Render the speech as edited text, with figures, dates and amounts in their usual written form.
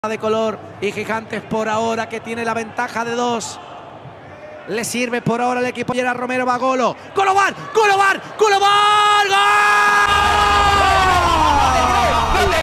de color y Gigantes por ahora que tiene la ventaja de 2. Le sirve por ahora el equipo. Romero va Golo. ¡Golobar! ¡Golobar! ¡Golobar! ¡Gol!